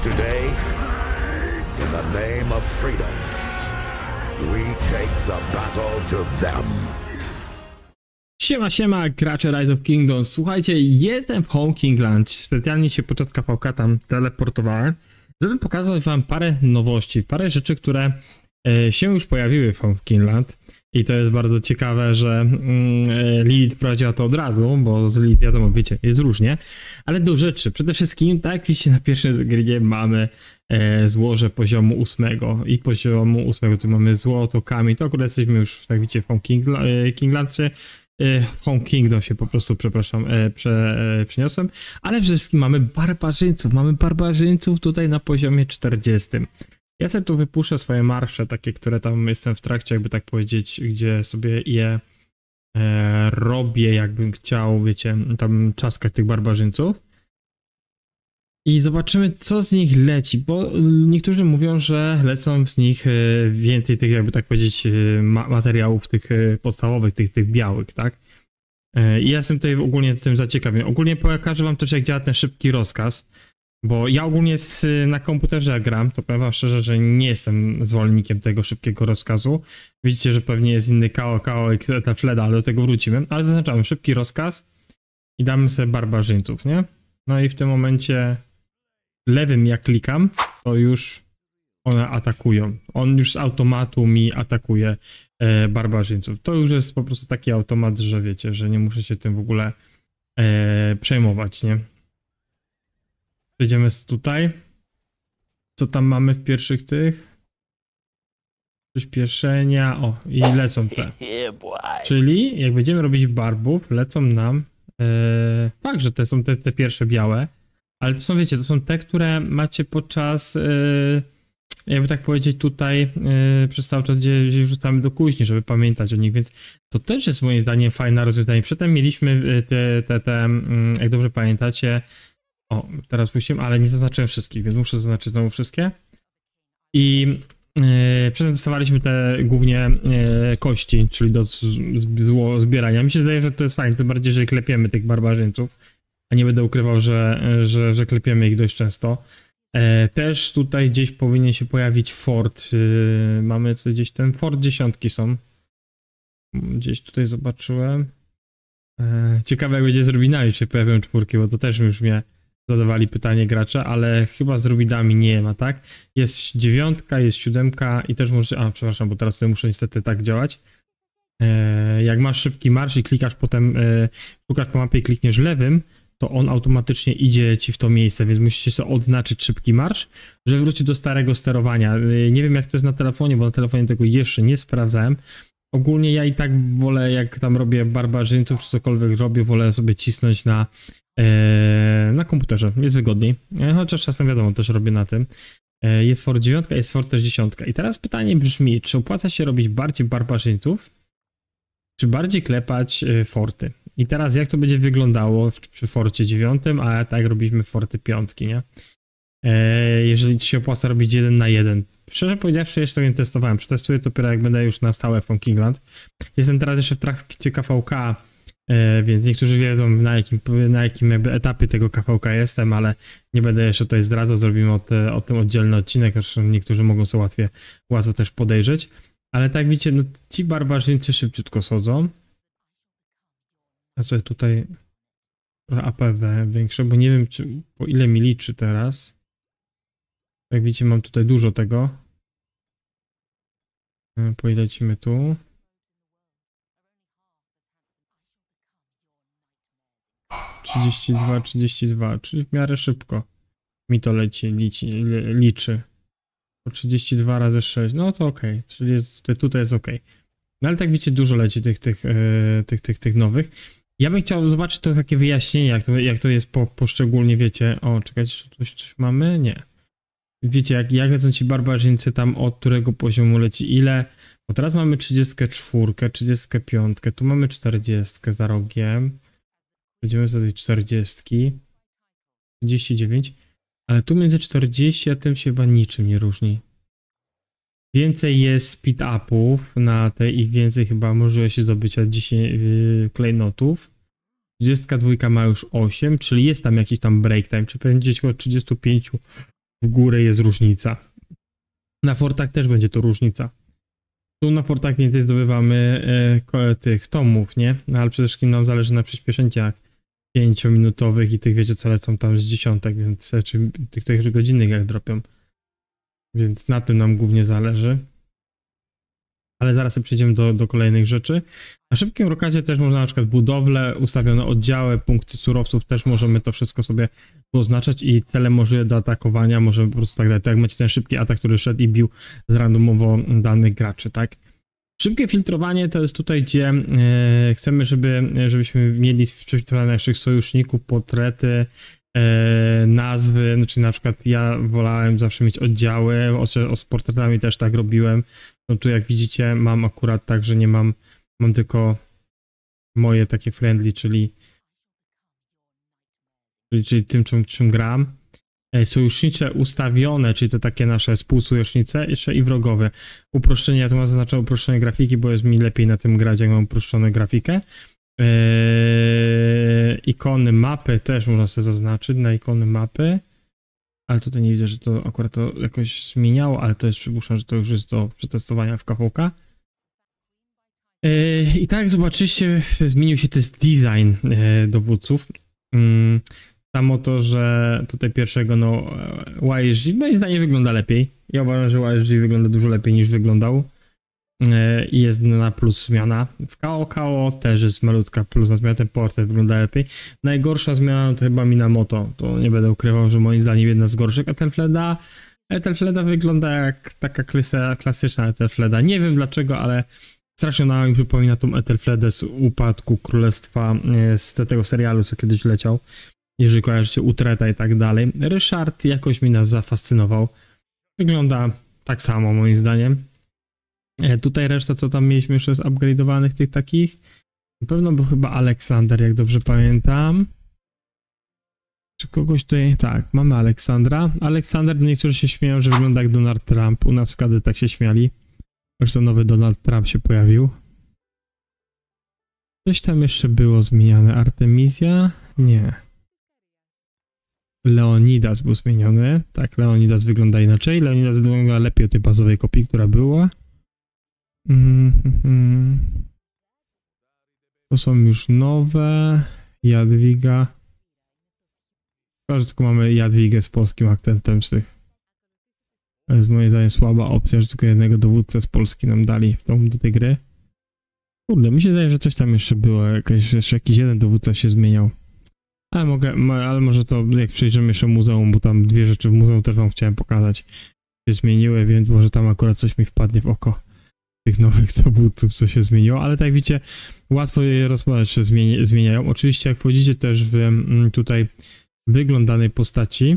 today, in the name of freedom, we take the battle to them. Siema, siema, gracze Rise of Kingdoms. Słuchajcie, jestem w Home Kingland. Specjalnie się podczas KVK tam teleportowałem, żeby pokazać wam parę nowości, parę rzeczy, które się już pojawiły w Home Kingland. I to jest bardzo ciekawe, że Lilith prowadziła to od razu, bo z Lilith wiadomo, wiecie, jest różnie. Ale do rzeczy. Przede wszystkim, tak jak widzicie na pierwszym zgryzie mamy złoże poziomu 8. I poziomu 8 tu mamy złoto, kamień. To akurat jesteśmy już, tak widzicie, w Home Kingland, w Home Kingdom się po prostu, przepraszam, przeniosłem. Ale przede wszystkim mamy barbarzyńców tutaj na poziomie 40. Ja sobie tu wypuszczę swoje marsze, takie, które tam jestem w trakcie, jakby tak powiedzieć, gdzie sobie je robię, jakbym chciał, wiecie, tam czaskać tych barbarzyńców. I zobaczymy, co z nich leci, bo niektórzy mówią, że lecą z nich więcej tych, jakby tak powiedzieć, materiałów tych podstawowych, tych białych, tak? I ja jestem tutaj ogólnie tym zaciekawiony. Ogólnie pokażę wam też, jak działa ten szybki rozkaz, bo ja ogólnie na komputerze gram, to powiem wam szczerze, że nie jestem zwolennikiem tego szybkiego rozkazu. Widzicie, że pewnie jest inny KO i ta fleda, ale do tego wrócimy. Ale zaznaczamy szybki rozkaz i damy sobie barbarzyńców, nie? No i w tym momencie lewym jak klikam, to już one atakują. On już z automatu mi atakuje barbarzyńców. To już jest po prostu taki automat, że wiecie, że nie muszę się tym w ogóle przejmować, nie? Przejdziemy tutaj. Co tam mamy w pierwszych tych? Przyspieszenia. O, i lecą te. Czyli jak będziemy robić barbów, lecą nam fakt, że te są te pierwsze białe, ale to są, wiecie, to są te, które macie podczas jakby tak powiedzieć tutaj przez cały czas, gdzie rzucamy do kuźni, żeby pamiętać o nich, więc to też jest moim zdaniem fajne rozwiązanie. Przedtem mieliśmy te jak dobrze pamiętacie, o, teraz puściłem, ale nie zaznaczyłem wszystkich, więc muszę zaznaczyć znowu wszystkie. I przedtem dostawaliśmy te głównie kości, czyli do zbierania. Mi się zdaje, że to jest fajne, tym bardziej, że klepiemy tych barbarzyńców, a nie będę ukrywał, że klepiemy ich dość często. Też tutaj gdzieś powinien się pojawić fort. Mamy tu gdzieś ten fort 10 są. Gdzieś tutaj zobaczyłem. Ciekawe, jak będzie z rubinami, czy pojawią 4, bo to też już mnie zadawali pytanie gracze, ale chyba z rubinami nie ma, tak? Jest 9, jest 7 i też może... A, przepraszam, bo teraz tutaj muszę niestety tak działać. Jak masz szybki marsz i klikasz potem, szukasz po mapie i klikniesz lewym, to on automatycznie idzie ci w to miejsce, więc musicie sobie odznaczyć szybki marsz, żeby wrócić do starego sterowania. Nie wiem, jak to jest na telefonie, bo na telefonie tego jeszcze nie sprawdzałem. Ogólnie ja i tak wolę, jak tam robię barbarzyńców, czy cokolwiek robię, wolę sobie cisnąć na komputerze, jest wygodniej. Chociaż czasem wiadomo, też robię na tym. Jest fort 9, jest fort też 10. I teraz pytanie brzmi, czy opłaca się robić bardziej barbarzyńców, czy bardziej klepać forty? I teraz jak to będzie wyglądało przy forcie 9, a tak robiliśmy forty 5, nie? Jeżeli ci się opłaca robić 1 na 1. Szczerze powiedziawszy, jeszcze tego nie testowałem. Przetestuję to dopiero jak będę już na stałe w Home Kingland. Jestem teraz jeszcze w trakcie KVK, więc niektórzy wiedzą na jakim jakby etapie tego KVK jestem, ale nie będę jeszcze tutaj zdradzał. Zrobimy o tym oddzielny odcinek, aż niektórzy mogą sobie łatwo też podejrzeć. Ale tak widzicie, no ci barbarzyńcy szybciutko schodzą. Ja sobie tutaj APW większe, bo nie wiem, po ile mi liczy teraz. Jak widzicie, mam tutaj dużo tego. Polecimy tu. 32, czyli w miarę szybko mi to liczy. Po 32 razy 6, no to okej, czyli tutaj jest okej. No ale tak widzicie, dużo leci tych nowych. Ja bym chciał zobaczyć to takie wyjaśnienie, jak to jest poszczególnie, wiecie. O, czekajcie, czy coś mamy? Nie. Wiecie, jak lecą ci barbarzyńcy tam, od którego poziomu leci ile. Bo teraz mamy 34, 35, tu mamy 40 za rogiem. Będziemy sobie tej 40, 39, ale tu między 40 a tym się chyba niczym nie różni. Więcej jest speed-upów na tej i więcej chyba możliwości zdobycia 10 klejnotów. 32 ma już 8, czyli jest tam jakiś tam break time, czy będzie około 35 w górę jest różnica. Na fortach też będzie to różnica. Tu na portach więcej zdobywamy tych tomów, nie? No, ale przede wszystkim nam zależy na przyspieszeniach 5-minutowych i tych, wiecie, co lecą tam z dziesiątek, więc czy tych godzinnych jak dropią. Więc na tym nam głównie zależy. Ale zaraz sobie przejdziemy do kolejnych rzeczy. Na szybkim rokacie też można na przykład budowle, ustawione oddziały, punkty surowców, też możemy to wszystko sobie poznaczać i cele możliwe do atakowania, możemy po prostu tak dalej. To jak macie ten szybki atak, który szedł i bił z randomowo danych graczy, tak? Szybkie filtrowanie to jest tutaj, gdzie chcemy, żebyśmy mieli prześwitlowane naszych sojuszników, portrety, nazwy, znaczy na przykład ja wolałem zawsze mieć oddziały, z portretami też tak robiłem. No tu jak widzicie mam akurat tak, że nie mam tylko moje takie friendly, czyli tym, czym gram. Sojusznicze ustawione, czyli to takie nasze współsojusznice, jeszcze i wrogowie. Uproszczenie, ja tu mam zaznaczone uproszczenie grafiki, bo jest mi lepiej na tym grać, jak mam uproszczoną grafikę. Ikony mapy też można sobie zaznaczyć na ikony mapy. Ale tutaj nie widzę, że to akurat to jakoś zmieniało, ale to jest, przypuszczam, że to już jest do przetestowania w KVK. I tak zobaczycie, zmienił się też design dowódców. Samo to, że tutaj pierwszego, no, YSG moim zdaniem wygląda lepiej. Ja uważam, że YSG wygląda dużo lepiej niż wyglądał. I jest na plus zmiana. W KO też jest malutka plus na zmianę, ten portret wygląda lepiej. Najgorsza zmiana to chyba Minamoto. To nie będę ukrywał, że moim zdaniem jedna z gorszych. Ethelfleda wygląda jak taka klasyczna Ethelfleda. Nie wiem dlaczego, ale strasznie ona mi przypomina tą Ethelfledę z Upadku Królestwa, z tego serialu, co kiedyś leciał. Jeżeli kojarzycie Utreta i tak dalej. Ryszard jakoś mi nas zafascynował. Wygląda tak samo moim zdaniem. Tutaj reszta, co tam mieliśmy jeszcze z upgrade'owanych tych takich. Na pewno był chyba Aleksander, jak dobrze pamiętam. Czy kogoś tutaj... Tak, mamy Aleksandra. Aleksander, niektórzy się śmieją, że wygląda jak Donald Trump. U nas w KD tak się śmiali. Zresztą nowy Donald Trump się pojawił. Coś tam jeszcze było zmieniane. Artemisia? Nie. Leonidas był zmieniony. Tak, Leonidas wygląda inaczej. Leonidas wygląda lepiej od tej bazowej kopii, która była. To są już nowe. Jadwiga. Chyba, że tylko mamy Jadwigę z polskim akcentem z tych. To jest moim zdaniem słaba opcja, że tylko jednego dowódcę z Polski nam dali do tej gry. Kurde, mi się zdaje, że coś tam jeszcze było. Jeszcze jakiś jeden dowódca się zmieniał. Ale może to jak przejrzymy jeszcze muzeum, bo tam dwie rzeczy w muzeum też wam chciałem pokazać. Się zmieniły, więc może tam akurat coś mi wpadnie w oko. Tych nowych dowódców, co się zmieniło, ale tak jak widzicie, łatwo je rozpoznać, że zmieniają. Oczywiście jak wchodzicie też w tutaj wygląd danej postaci,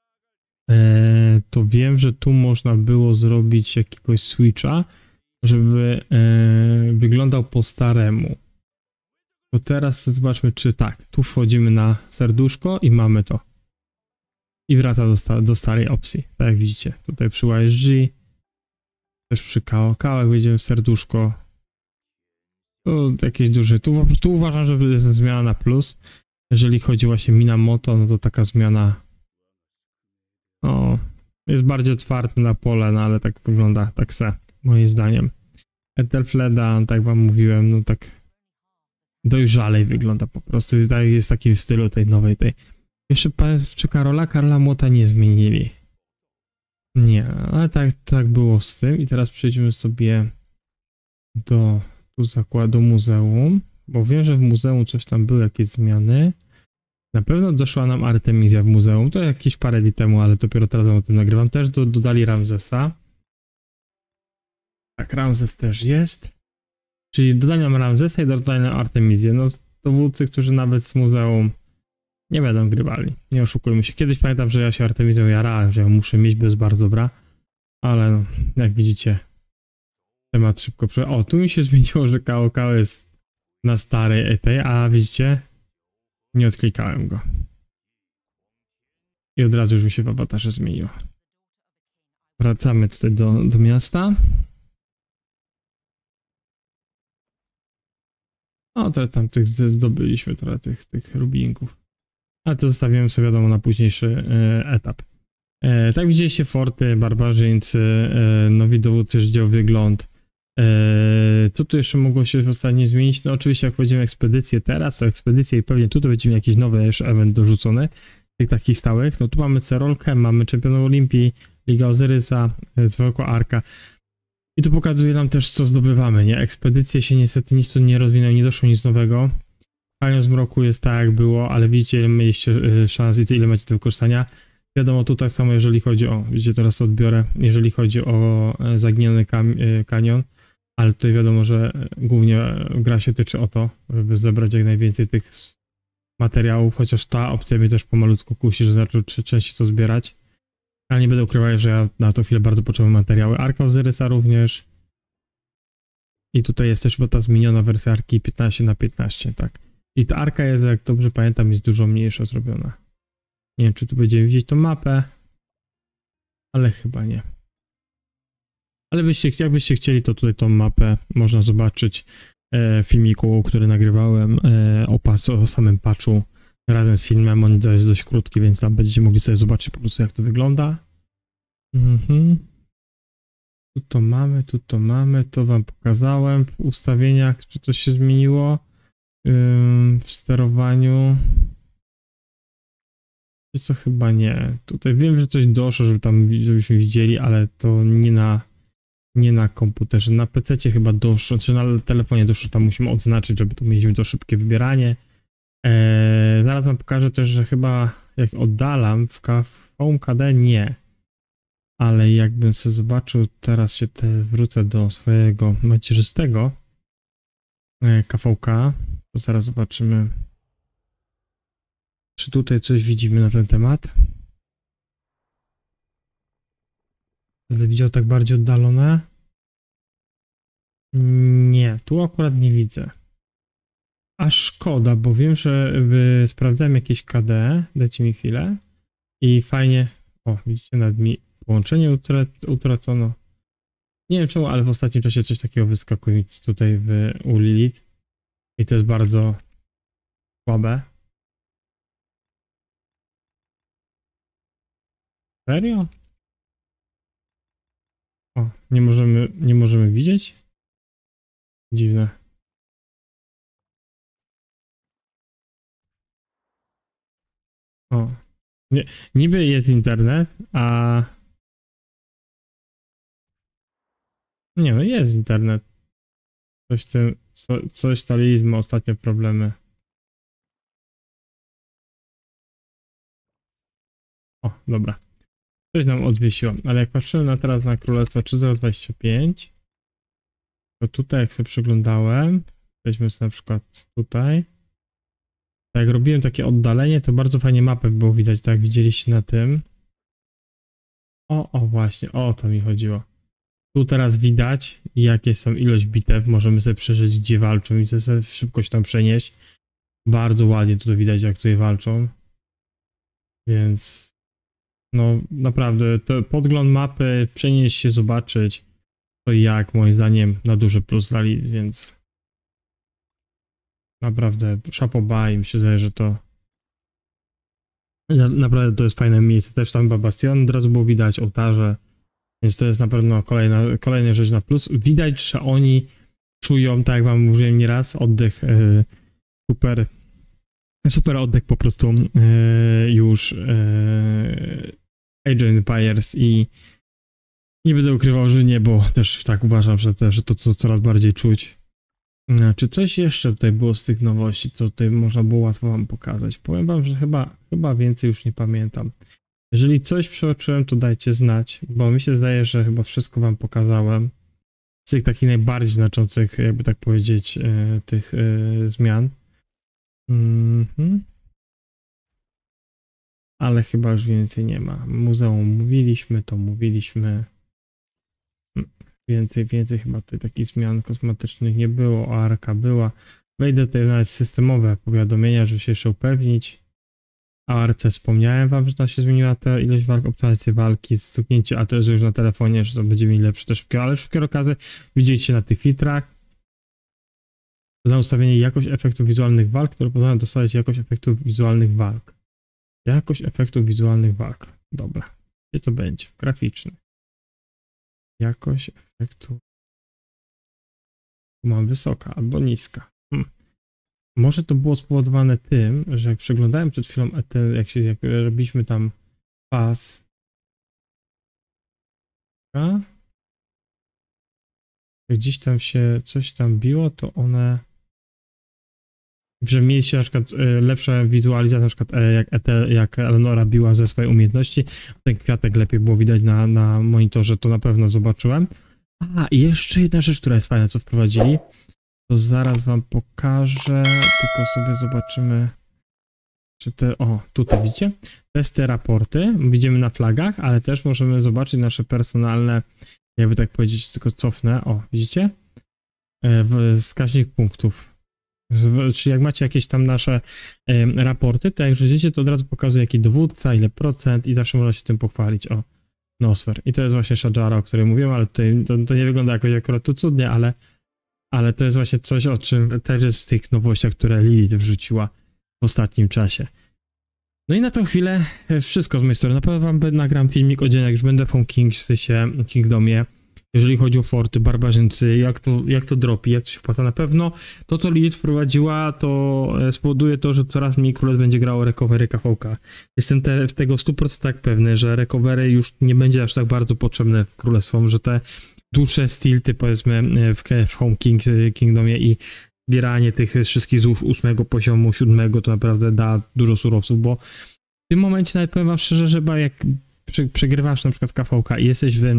to wiem, że tu można było zrobić jakiegoś switcha, żeby wyglądał po staremu. To teraz zobaczmy, czy tak, tu wchodzimy na serduszko i mamy to. I wraca do starej opcji, tak jak widzicie, tutaj przy YSG. Też przy KO, jak wejdziemy w serduszko. To jakieś duże. Tu uważam, że jest zmiana na plus. Jeżeli chodzi właśnie o Minamoto, no to taka zmiana. No, jest bardziej otwarty na pole, no ale tak wygląda, tak se, moim zdaniem. Ethelfleda, tak wam mówiłem, no tak dojrzalej wygląda po prostu. Jest w takim stylu tej nowej, tej. Jeszcze czy Karola Młota nie zmienili. Nie, ale tak było z tym i teraz przejdziemy sobie do zakładu muzeum, bo wiem, że w muzeum coś tam były, jakieś zmiany. Na pewno doszła nam Artemisia w muzeum, to jakieś parę dni temu, ale dopiero teraz o tym nagrywam. Też dodali Ramzesa. Tak, Ramzes też jest. Czyli dodali nam Ramzesa i dodali nam Artemisię. No, dowódcy, którzy nawet z muzeum nie będą grywali. Nie oszukujmy się. Kiedyś pamiętam, że ja się Artemizją jarałem, że ją muszę mieć, bo jest bardzo dobra. Ale no, jak widzicie, temat szybko O, tu mi się zmieniło, że KO jest na starej tej, a widzicie, nie odklikałem go. I od razu już mi się w awatarze zmieniło. Wracamy tutaj do miasta. O, to tam zdobyliśmy trochę tych rubinków. Ale to zostawiłem sobie wiadomo na późniejszy etap. Tak widzieliście forty, barbarzyńcy, nowi dowódcy, że wygląd. Co tu jeszcze mogło się ostatnio zmienić? No oczywiście jak wchodzimy w ekspedycję teraz, to ekspedycję i pewnie tutaj będziemy jakiś nowy jeszcze event dorzucony, tych takich stałych. No tu mamy Cerolkę, mamy Czempionów Olimpii, Liga Ozyrysa, zwykła Arka. I tu pokazuje nam też, co zdobywamy, nie? Ekspedycje się niestety nic tu nie rozwinęły, nie doszło nic nowego. Kanion Zmroku jest tak, jak było, ale widzicie, ile mieliście szans i ile macie do wykorzystania. Wiadomo, tu tak samo, jeżeli chodzi o, widzicie, teraz to odbiorę, jeżeli chodzi o zaginiony kanion, ale tutaj wiadomo, że głównie gra się tyczy o to, żeby zebrać jak najwięcej tych materiałów, chociaż ta opcja mnie też pomalutku kusi, że zaczął częściej to zbierać. Ale nie będę ukrywał, że ja na to chwilę bardzo potrzebuję materiały. Arka Ozyrysa również. I tutaj jest też chyba ta zmieniona wersja Arki 15×15, tak. I ta Arka jest, jak dobrze pamiętam, jest dużo mniejsza zrobiona. Nie wiem, czy tu będziemy widzieć tą mapę, ale chyba nie. Ale jakbyście chcieli, to tutaj tą mapę można zobaczyć w filmiku, który nagrywałem o samym patchu razem z filmem. On jest dość krótki, więc tam będziecie mogli sobie zobaczyć po prostu, jak to wygląda. Tu to mamy, to wam pokazałem w ustawieniach, czy coś się zmieniło w sterowaniu. Co chyba nie. Tutaj wiem, że coś doszło, żebyśmy widzieli, ale to nie na komputerze. Na PC chyba doszło, czy na telefonie doszło, tam musimy odznaczyć, żeby to mieliśmy to szybkie wybieranie. Zaraz wam pokażę też, że chyba jak oddalam w VMKD nie. Ale jakbym sobie zobaczył, teraz się wrócę do swojego macierzystego KVK, to zaraz zobaczymy, czy tutaj coś widzimy na ten temat. Będę widział tak bardziej oddalone. Nie, tu akurat nie widzę. A szkoda, bo wiem, że sprawdzałem jakieś KD, dajcie mi chwilę. I fajnie, o widzicie, nawet mi połączenie utracono. Nie wiem czemu, ale w ostatnim czasie coś takiego wyskakuje tutaj u Lilith. I to jest bardzo słabe. Serio? O, nie możemy widzieć? Dziwne. O. Nie, niby jest internet, a... Nie no, jest internet. Coś Lilith ma ostatnio problemy. O, dobra. Coś nam odwiesiło, ale jak patrzymy teraz na Królestwo 3025, to tutaj jak sobie przyglądałem, weźmy sobie na przykład tutaj, tak jak robiłem takie oddalenie, to bardzo fajnie mapę było widać, tak jak widzieliście na tym. O właśnie, o to mi chodziło. Tu teraz widać, jakie są ilość bitew, możemy sobie przeżyć, gdzie walczą i sobie szybko się tam przenieść. Bardzo ładnie tutaj widać, jak tutaj walczą. Więc... no naprawdę, to podgląd mapy, przenieść się, zobaczyć, to jak moim zdaniem na duży plus dla Lilith, więc naprawdę chapeau bas i mi się zdaje, że to naprawdę to jest fajne miejsce. Też tam chyba bastion od razu było widać, ołtarze, więc to jest na pewno kolejna rzecz na plus. Widać, że oni czują, tak jak wam mówiłem nieraz, oddech super oddech po prostu już Age of Empires i nie będę ukrywał, że nie, bo też tak uważam, że to coraz bardziej czuć. Czy coś jeszcze tutaj było z tych nowości, co tutaj można było łatwo wam pokazać? Powiem wam, że chyba więcej już nie pamiętam. Jeżeli coś przeoczyłem, to dajcie znać, bo mi się zdaje, że chyba wszystko wam pokazałem. Z tych takich najbardziej znaczących, jakby tak powiedzieć, tych zmian. Ale chyba już więcej nie ma. Muzeum mówiliśmy, to mówiliśmy. Więcej chyba tutaj takich zmian kosmetycznych nie było. Arka była. Wejdę tutaj nawet w systemowe powiadomienia, żeby się jeszcze upewnić. O Arce wspomniałem wam, że ta się zmieniła ta ilość walk, optymalizacja walki, stuknięcie, a to jest już na telefonie, że to będzie mieli lepsze te szybkie, ale szybkie okazy widzieliście na tych filtrach. Na ustawienie jakość efektów wizualnych walk, które pozwalają dostawać jakość efektów wizualnych walk. Jakość efektów wizualnych walk. Dobra. Gdzie to będzie? Graficzny. Jakość efektu. Tu mam wysoka albo niska. Może to było spowodowane tym, że jak przeglądałem przed chwilą, jak robiliśmy tam pas, gdzieś tam się coś tam biło, to one, że mieliście na przykład lepsza wizualizacja, na przykład jak Eleonora biła ze swojej umiejętności, ten kwiatek lepiej było widać na monitorze, to na pewno zobaczyłem. A, i jeszcze jedna rzecz, która jest fajna, co wprowadzili, to zaraz wam pokażę, tylko sobie zobaczymy, czy te, o, tutaj widzicie? Testy, raporty, widzimy na flagach, ale też możemy zobaczyć nasze personalne, jakby tak powiedzieć, tylko cofnę, o, widzicie? Wskaźnik punktów. Czyli jak macie jakieś tam nasze raporty, to jak żyjecie, to od razu pokazuje jaki dowódca, ile procent i zawsze można się tym pochwalić, o, Nosfer. I to jest właśnie Shadjara, o której mówiłem, ale tutaj to nie wygląda jakoś akurat tu cudnie, ale to jest właśnie coś, o czym też jest z tych nowościach, które Lilith wrzuciła w ostatnim czasie. No i na tą chwilę wszystko z mojej strony. Na pewno wam nagram filmik o dzień, jak już będę w Home Kingdomie. Jeżeli chodzi o forty, barbarzyńcy, jak to dropi, jak to się opłaca. Na pewno to, co Lilith wprowadziła, to spowoduje to, że coraz mniej królestw będzie grało recovery KVK. Jestem w tego 100% pewny, że recovery już nie będzie aż tak bardzo potrzebne królestwom, że te dłuższe stilty, powiedzmy, w Home Kingdomie i zbieranie tych wszystkich złóż 8 poziomu, 7 to naprawdę da dużo surowców, bo w tym momencie nawet powiem wam szczerze, że chyba jak przegrywasz na przykład KVK i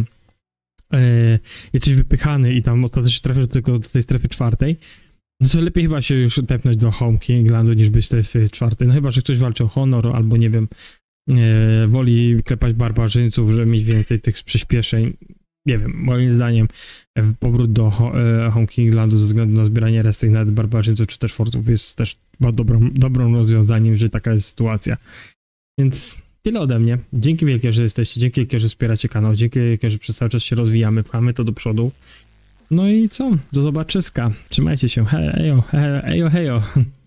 jesteś wypychany i tam ostatecznie trafisz tylko do tej strefy 4, no to lepiej chyba się już tepnąć do Home Kinglandu niż być w tej strefie 4. No chyba, że ktoś walczy o honor albo nie wiem, woli klepać barbarzyńców, żeby mieć więcej tych przyspieszeń. Nie wiem, moim zdaniem powrót do Home Kinglandu ze względu na zbieranie resztek nawet barbarzyńców czy też fortów jest też dobrą rozwiązaniem, że taka jest sytuacja. Więc tyle ode mnie. Dzięki wielkie, że jesteście, dzięki wielkie, że wspieracie kanał, dzięki wielkie, że przez cały czas się rozwijamy, pchamy to do przodu. No i co? Do zobaczyska. Trzymajcie się. Hejo, hejo, hejo.